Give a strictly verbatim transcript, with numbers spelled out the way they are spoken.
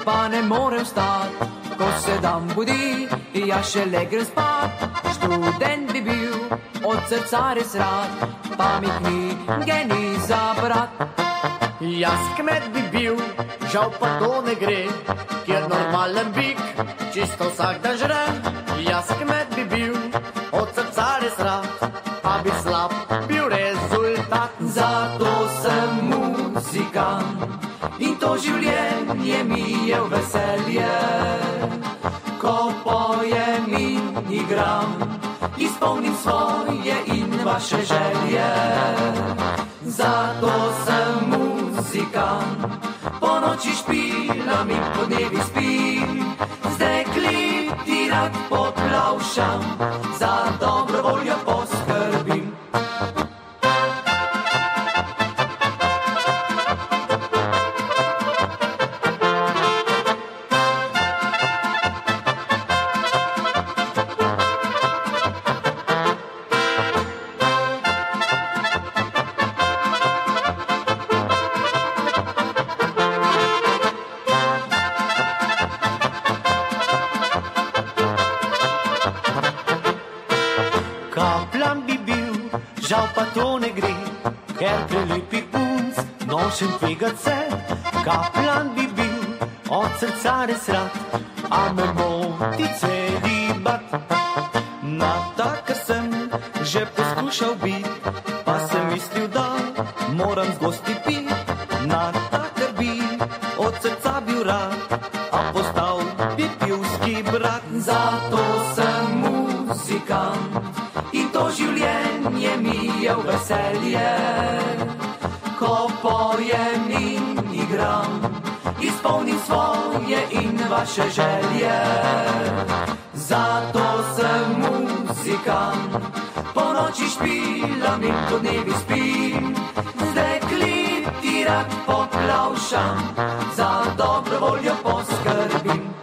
pa ne morem stat. Ko se dan budi, ja še legel spat. Študent bi bil, od srca res rad, pa mi knjige ni za brat. Jaz kmet bi bil, žal pa to ne gre, kjer normalen bik čisto vsak dan žre. Jaz kmet bi bil, od srca res rad, pa bi slab bil rezultat. Zato sem muzikant in to življenje mi je v veselje. Ko pojem in igram, izpolnim svoje in vaše želje. Zato sem muzikant, po noči špilam in po dnevi spim. Z dekleti rad poplavšam, za dobro voljo poskrbim. Kaplan bi bil, žal pa to ne gre, ker prelepi punc nošem tvegat se. Kaplan bi bil, od srca res rad, a me moti celibat. Na takr sem že poskušal bit, pa sem mislil, da moram z gosti pit. Na takr bi od srca bil rad, a postal bi pivski brat. Zato sem muzikant in to življenje mi je v veselje. Ko pojem in igram, izpolnim svoje in vaše želje. Zato sem muzikant, po noči špilam in po dnevi spim. Z dekleti rad poplavšam, za dobro voljo poskrbim.